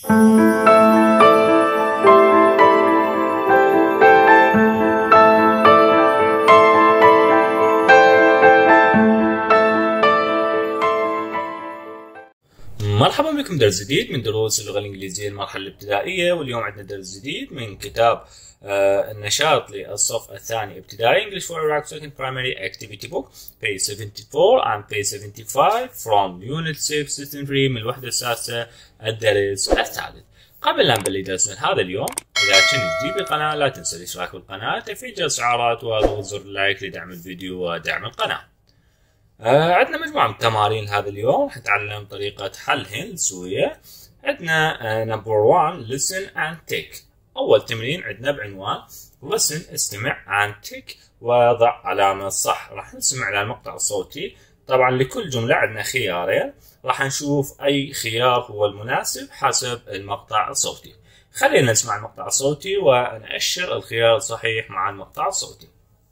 مرحبا بكم درس جديد من دروس اللغة الإنجليزية المرحلة الابتدائية، واليوم عندنا درس جديد من كتاب النشاط للصف الثاني ابتدائي English for Iraq Second Primary Activity Book page 74 and page 75 from Unit 6 System 3 من الوحدة السادسة الدرس الثالث. قبل لا نبلش درسنا هذا اليوم، إذا كنت جديد بالقناة لا تنسى الاشتراك بالقناة، تفعيل جرس الإشعارات وضغط زر اللايك لدعم الفيديو ودعم القناة. عندنا مجموعة من التمارين هذا اليوم، حنتعلم طريقة حلهن سوية. عندنا نمبر 1 listen and take. أول تمرين عندنا بعنوان listen استمع and take وضع علامة صح. راح نسمع على المقطع الصوتي. طبعا لكل جملة عندنا خيارين، راح نشوف أي خيار هو المناسب حسب المقطع الصوتي. خلينا نسمع المقطع الصوتي ونأشر الخيار الصحيح مع المقطع الصوتي.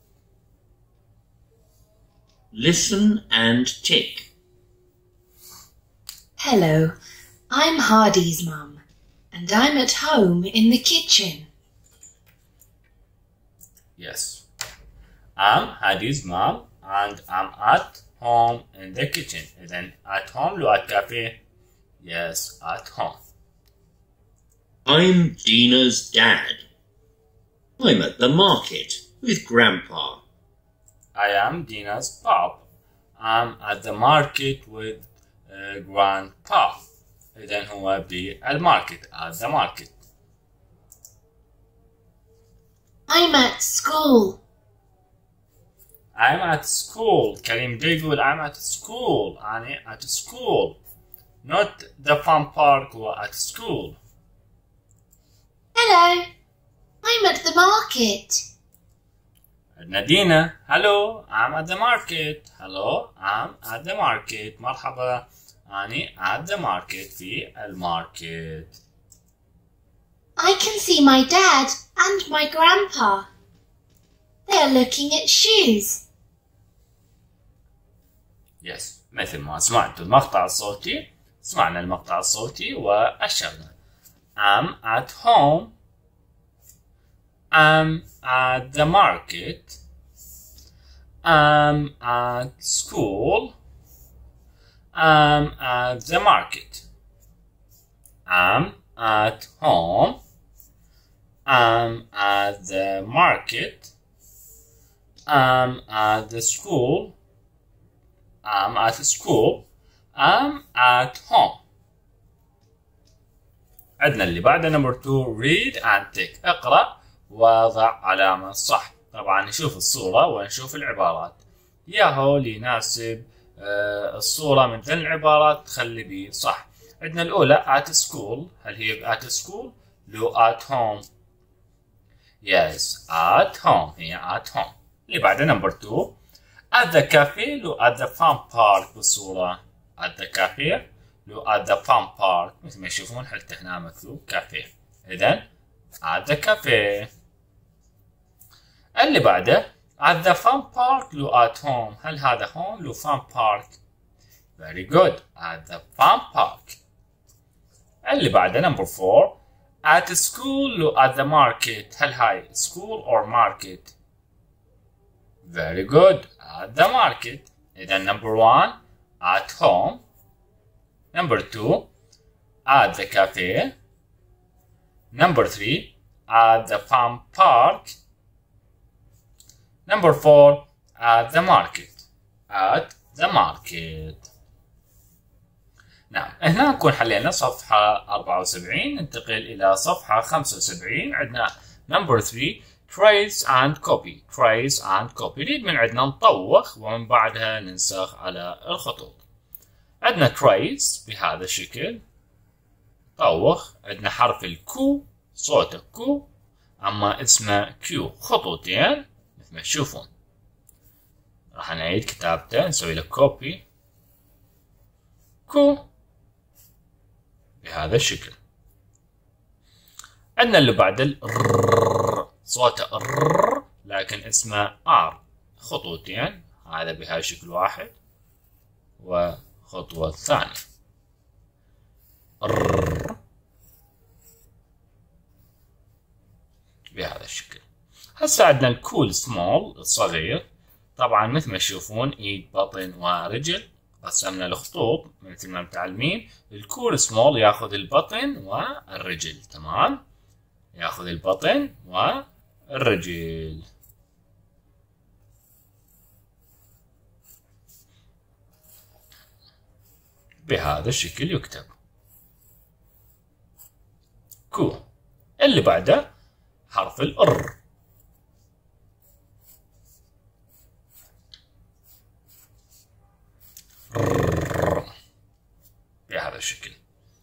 Listen and tick. Hello, I'm Hardy's mum, and I'm at home in the kitchen. Yes, I'm Hardy's mom, and I'm at home in the kitchen. Then at home لو at cafe. Yes, at home. I'm Dina's dad. I'm at the market with Grandpa. I am Dina's pop. I'm at the market with Grandpa. إذن هو بالماركت at the market. I'm at school. I'm at school. كريم يقول I'm at school. أنا at school. Not the fun park or at school. Hello, I'm at the market. عندنا دينا. Hello, I'm at the market. Hello, I'm at the market. مرحبا، أنا at the market في الماركت. I can see my dad and my grandpa. They are looking at shoes. Yes, مثل ما سمعتوا المقطع الصوتي، سمعنا المقطع الصوتي وأشرنا. I'm at home. I'm at the market. I'm at school. I'm at the market. I'm at home. I'm at the market. I'm at the school. I'm at school. I'm at home. عندنا اللي بعده نمبر 2 read and tick. اقرأ وضع علامة صح. طبعا نشوف الصورة ونشوف العبارات. ياهو اللي يناسب الصورة من ذن العبارات تخلي بيه صح. عندنا الأولى at school. هل هي at school؟ لو at home. Yes, at home. هي at home. اللي بعده نمبر 2 at the cafe. لو at the fun park بالصورة. at the cafe. لو at the fun park مثل ما يشوفون حتى هنا مكتوب كافيه. إذن at the cafe. اللي بعده at the fun park لو at home. هل هذا home لو fun park؟ very good. at the fun park. اللي بعده number 4 at school لو at the market. هل هاي school or market؟ very good. at the market. إذن number 1 at home. number 2 at the cafe. number 3 at the fun park. number 4 at the market. at the market. نعم، هنا نكون حلينا صفحة 74. ننتقل إلى صفحة 75. عندنا number 3 trace and copy. trace and copy. نريد من عندنا نطوخ ومن بعدها ننسخ على الخطوط. عندنا trace بهذا الشكل. طوخ. عندنا حرف الكو، صوته كو، أما اسمه كيو. خطوتين مثل ما تشوفون. راح نعيد كتابته، نسوي له كوبي. كو بهذا الشكل. عندنا اللي بعد الر، صوته الر لكن اسمه ار. خطوتين، هذا بهذا شكل واحد وخطوة ثانية. الشكل. هسه عندنا الكول سمول الصغير، طبعا مثل ما تشوفون ايد بطن ورجل، قسمنا الخطوط مثل ما متعلمين. الكول سمول ياخذ البطن والرجل، تمام، ياخذ البطن والرجل. بهذا الشكل يكتب كو. اللي بعده حرف الار، بهذا الشكل.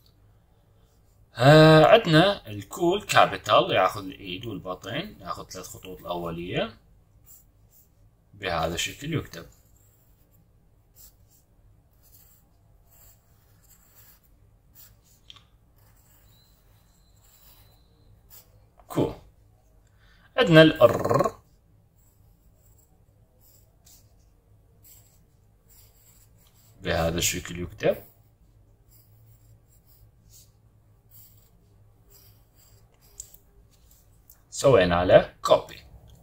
عندنا الكول كابيتال ياخذ الايد والبطن، ياخذ 3 خطوط الاوليه، بهذا الشكل يكتب كو. عندنا الار، بهذا الشكل يكتب سوينا له كوبي.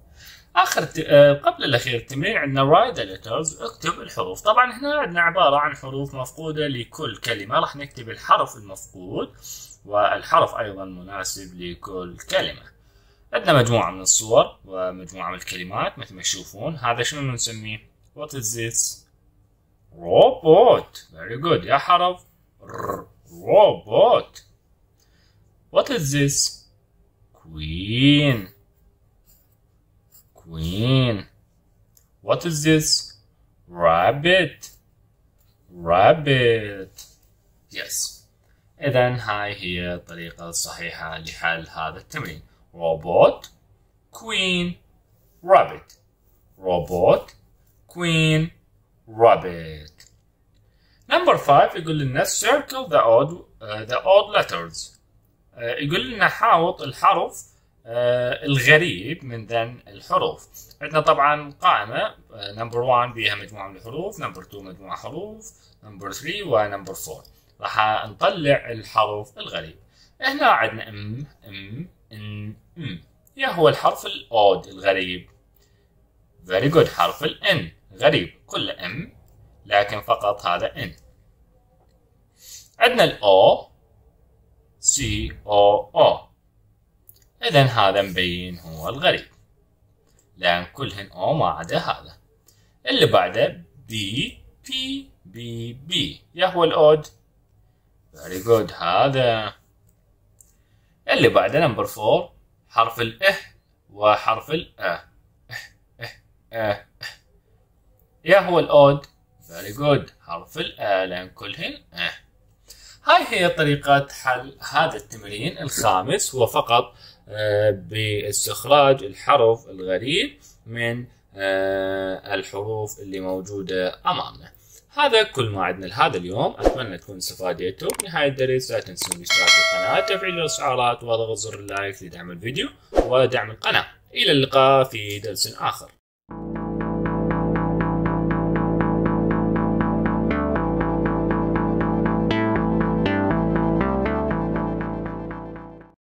قبل الاخير التمرين عندنا write the letters، اكتب الحروف. طبعا هنا عندنا عباره عن حروف مفقوده لكل كلمه، راح نكتب الحرف المفقود والحرف ايضا مناسب لكل كلمه. عندنا مجموعه من الصور ومجموعه من الكلمات مثل ما تشوفون. هذا شنو نسميه؟ what is this؟ robot. very good. يا حرف robot. what is this؟ queen. queen. what is this؟ rabbit. rabbit. yes. إذا هاي هي الطريقة الصحيحة لحل هذا التمرين. robot, queen, rabbit. robot, queen, rabbit. Number 5 يقول لنا circle the odd letters. يقول لنا حاوط الحرف الغريب من ذن الحروف. عندنا طبعا قائمة number 1 بها مجموعة من الحروف، number 2 مجموعة حروف، number 3 ونمبر 4. راح نطلع الحرف الغريب. هنا عندنا ان يا هو الحرف الاود الغريب. very good. حرف الان غريب، كله ام لكن فقط هذا ان. عندنا الاو سي او. اذا هذا مبين هو الغريب لان كلهن او ما عدا هذا. اللي بعده بي بي بي بي يا هو الاود. very good. هذا. اللي بعده نمبر 4 حرف الاه وحرف الأ. يا هو الأود. very good. حرف الأ لأن كلهن هاي هي طريقة حل هذا التمرين الخامس، هو فقط باستخراج الحرف الغريب من الحروف اللي موجودة أمامنا. هذا كل ما عندنا لهذا اليوم. أتمنى تكونوا استفادتوا. بنهاية الدرس لا تنسون الاشتراك في القناة، تفعيل الإشعارات وضغط زر اللايك لدعم الفيديو ودعم القناة. إلى اللقاء في درس آخر.